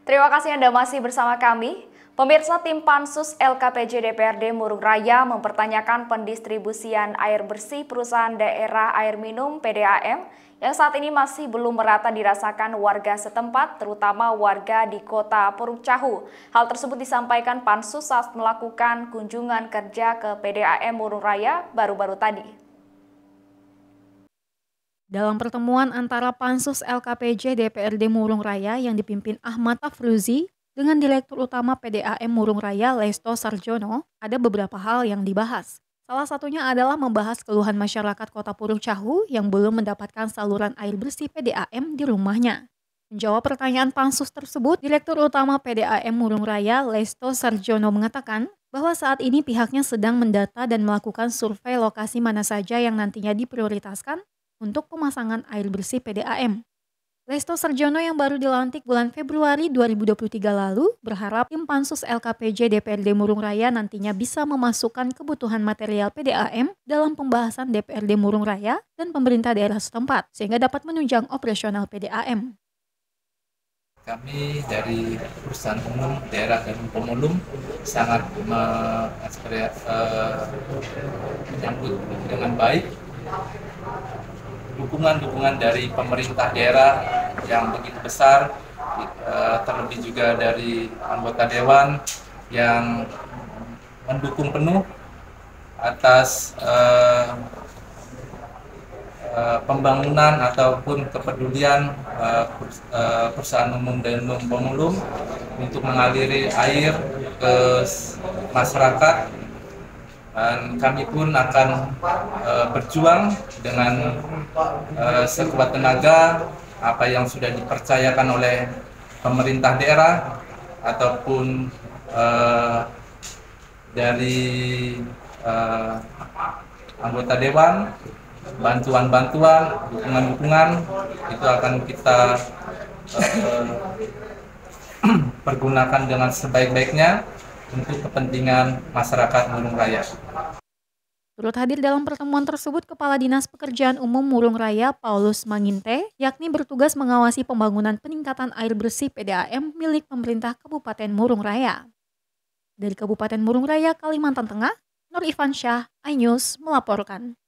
Terima kasih Anda masih bersama kami. Pemirsa, tim Pansus LKPJ DPRD Murung Raya mempertanyakan pendistribusian air bersih perusahaan daerah air minum PDAM yang saat ini masih belum merata dirasakan warga setempat, terutama warga di kota Puruk Cahu. Hal tersebut disampaikan Pansus saat melakukan kunjungan kerja ke PDAM Murung Raya baru-baru tadi. Dalam pertemuan antara Pansus LKPJ DPRD Murung Raya yang dipimpin Ahmad Tafruzi dengan Direktur Utama PDAM Murung Raya Lesto Sarjono, ada beberapa hal yang dibahas. Salah satunya adalah membahas keluhan masyarakat Kota Puruk Cahu yang belum mendapatkan saluran air bersih PDAM di rumahnya. Menjawab pertanyaan Pansus tersebut, Direktur Utama PDAM Murung Raya Lesto Sarjono mengatakan bahwa saat ini pihaknya sedang mendata dan melakukan survei lokasi mana saja yang nantinya diprioritaskan untuk pemasangan air bersih PDAM. Lesto Sarjono yang baru dilantik bulan Februari 2023 lalu berharap tim Pansus LKPJ DPRD Murung Raya nantinya bisa memasukkan kebutuhan material PDAM dalam pembahasan DPRD Murung Raya dan pemerintah daerah setempat sehingga dapat menunjang operasional PDAM. Kami dari perusahaan umum daerah dan pemulung sangat menyambut dengan baik dukungan dari pemerintah daerah yang begitu besar, terlebih juga dari anggota dewan yang mendukung penuh atas pembangunan ataupun kepedulian perusahaan umum dan pemulung untuk mengaliri air ke masyarakat. Dan kami pun akan berjuang dengan sekuat tenaga apa yang sudah dipercayakan oleh pemerintah daerah ataupun dari anggota dewan, bantuan-bantuan, dukungan-dukungan itu akan kita pergunakan dengan sebaik-baiknya untuk kepentingan masyarakat Murung Raya. Turut hadir dalam pertemuan tersebut Kepala Dinas Pekerjaan Umum Murung Raya Paulus Manginte, yakni bertugas mengawasi pembangunan peningkatan air bersih PDAM milik pemerintah Kabupaten Murung Raya. Dari Kabupaten Murung Raya, Kalimantan Tengah, Nur Ifansyah, iNews melaporkan.